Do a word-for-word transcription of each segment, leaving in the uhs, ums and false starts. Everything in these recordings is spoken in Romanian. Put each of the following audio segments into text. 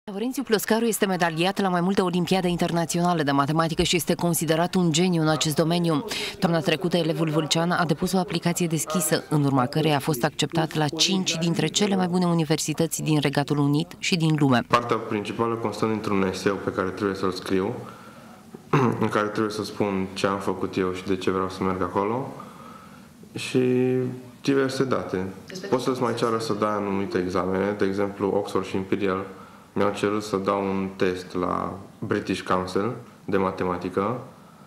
Laurențiu Ploscaru este medaliat la mai multe olimpiade internaționale de matematică și este considerat un geniu în acest domeniu. Toamna trecută, elevul vâlcean a depus o aplicație deschisă, în urma căreia a fost acceptat la cinci dintre cele mai bune universități din Regatul Unit și din lume. Partea principală constă dintr-un eseu pe care trebuie să-l scriu, în care trebuie să spun ce am făcut eu și de ce vreau să merg acolo, și diverse date. Pot să-ți mai ceară să dai anumite examene, de exemplu Oxford și Imperial mi-au cerut să dau un test la British Council de matematică.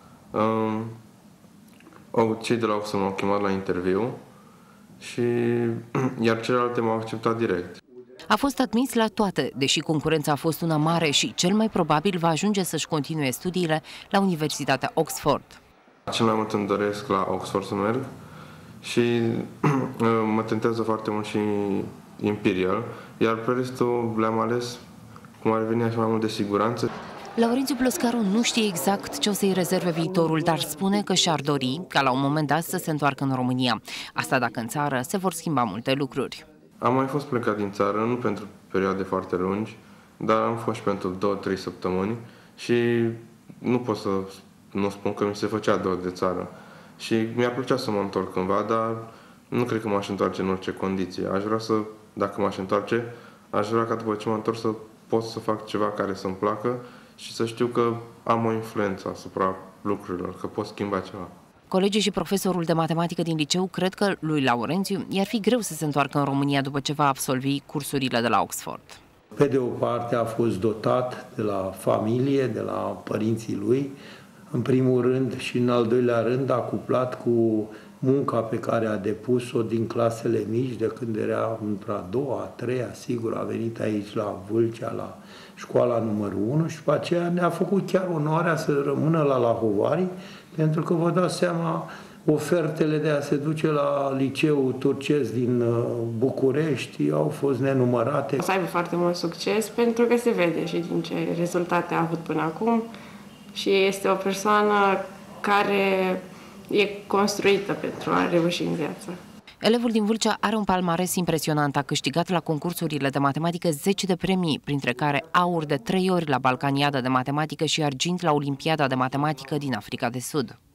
Um, cei de la Oxford m-au chemat la interviu, și iar celelalte m-au acceptat direct. A fost admis la toate, deși concurența a fost una mare și cel mai probabil va ajunge să-și continue studiile la Universitatea Oxford. Cel mai mult îmi doresc la Oxford să merg și mă tentează foarte mult și Imperial, iar pe restul le-am ales cum ar veni așa mai mult de siguranță. Laurențiu Ploscaru nu știe exact ce o să-i rezerve viitorul, dar spune că și-ar dori ca la un moment dat să se întoarcă în România. Asta dacă în țară se vor schimba multe lucruri. Am mai fost plecat din țară, nu pentru perioade foarte lungi, dar am fost și pentru două, trei săptămâni și nu pot să nu spun că mi se făcea dor de țară. Și mi-a plăcea să mă întorc cândva, dar nu cred că m-aș întoarce în orice condiție. Aș vrea să, dacă m-aș întoarce, aș vrea ca după ce mă întorc să pot să fac ceva care să-mi placă și să știu că am o influență asupra lucrurilor, că pot schimba ceva. Colegii și profesorul de matematică din liceu cred că lui Laurențiu i-ar fi greu să se întoarcă în România după ce va absolvi cursurile de la Oxford. Pe de o parte a fost dotat de la familie, de la părinții lui, în primul rând, și în al doilea rând a cuplat cu munca pe care a depus-o din clasele mici, de când era într-a doua, a treia, sigur, a venit aici la Vâlcea, la școala numărul unu, și după aceea ne-a făcut chiar onoarea să rămână la Lahovari, pentru că vă dați seama, ofertele de a se duce la liceul turcesc din București au fost nenumărate. O să aibă foarte mult succes, pentru că se vede și din ce rezultate a avut până acum, și este o persoană care e construită pentru a reuși în viață. Elevul din Vâlcea are un palmares impresionant, a câștigat la concursurile de matematică zece de premii, printre care aur de trei ori la Balcaniada de matematică și argint la Olimpiada de matematică din Africa de Sud.